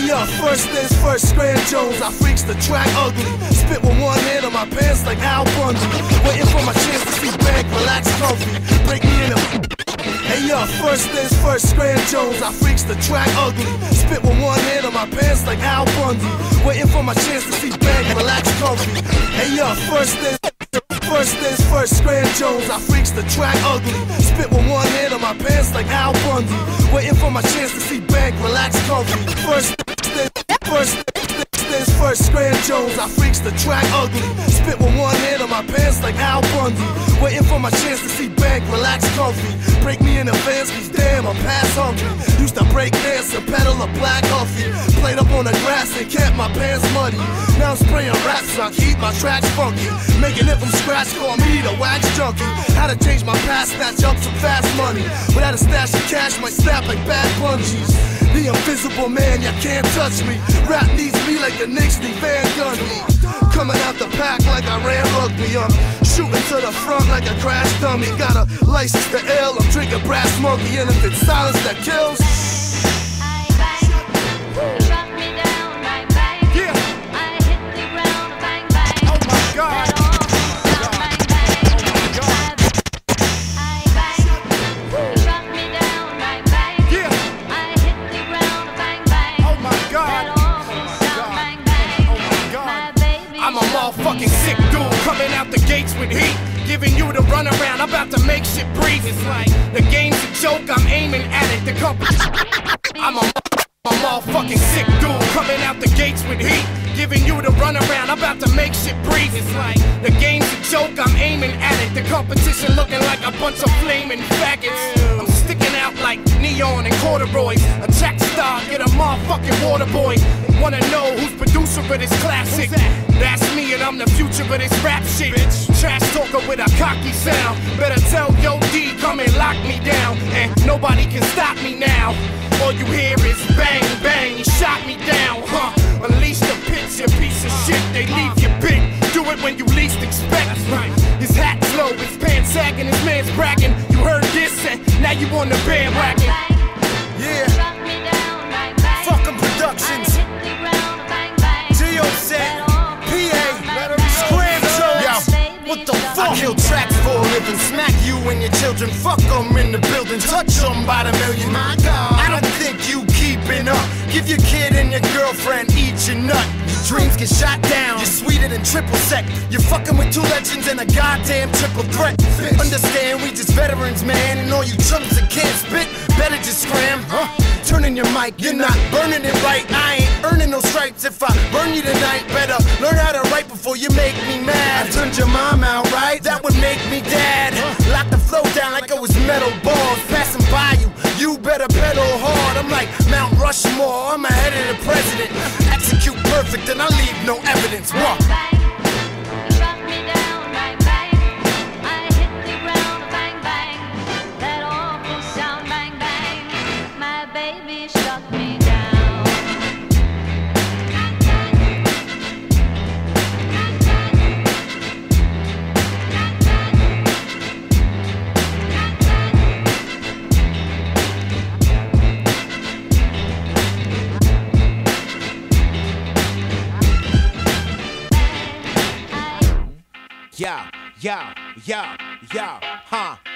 up, first things first, Grand Jones. I freaks the track ugly. Spit with one hand on my pants like Al Bundy. Waiting for my chance to see bank, relax, comfy. Break me in a. Hey yo, first things first, Grand Jones. I freaks the track ugly. Spit with one hand on my pants like Al Bundy. Waiting for my chance to see bank, relax, comfy. Hey yo, first things first, Grand Jones. I freaks the track ugly. Spit with one hand on my pants like Al Bundy. Waiting for my chance to see bank, relax, comfy. First things first, Grand Jones. I freaks the track ugly. Spit with one hand on my pants like Al Bundy. Waiting for my chance to see bank, relax, comfy. Break me in advance, cause damn, I'm past hungry. Used to break dance and pedal a black Huffy. Played up on the grass and kept my pants muddy. Now I'm spraying rap so I keep my tracks funky. Making it from scratch, call me the wax junkie. How to change my past, snatch up some fast money. Without a stash of cash, might snap like bad bungees. The invisible man, you can't touch me. Rap needs me like the Knicks need Van Gundy. Coming out the pack like I ran rugby. I'm shooting to the front like a crash dummy. Got a license to ill, I'm drinking Brass Monkey. And if it's silence that kills, I'm a motherfucking sick dude coming out the gates with heat, giving you the runaround. I'm about to make shit breathe. It's like the game's a joke, I'm aiming at it. The company. I'm a motherfucking sick dude coming out the gates with heat, giving you the runaround. I'm about to make shit breathe. It's like the game's a joke, I'm aiming at it. The competition looking like a bunch of flaming faggots. I'm sticking out like neon and corduroys. A track star, get a motherfucking water boy. Wanna know who's producer of this classic? That's me and I'm the future of this rap shit. Trash talker with a cocky sound. Better tell Yo D, come and lock me down. And nobody can stop me now. All you hear is bang, bang, he shot me down, huh? Unleash the pitch, you piece of shit, they leave you big. Do it when you least expect. His hat's low, his pants sagging, his man's bragging. You heard this and now you on the bandwagon. yeah. Fucking Productions. Set, PA, Scram Jones. What the fuck? I kill tracks for a living. Smack you and your children. Fuck them in the building. Touch them by the million. My God, I don't think you keeping up. Give your kid and your girlfriend each a nut. Your dreams get shot down. You're sweeter than triple sec. You're fucking with two legends and a goddamn triple threat. Understand, we just veterans, man. And all you chumps that can't spit, better just scram, huh? Turning your mic, you're not burning it right. I ain't earning no stripes if I burn you tonight. Better learn how to write before you make me mad. I turned your mom out, right? That would make me dad. Lock the flow down like I was metal balls. Passing by you, you better pedal hard. I'm like Mount Rushmore, I'm ahead of the president. Execute perfect and I leave no evidence. Walk. Yo, yo, yo, yo, huh?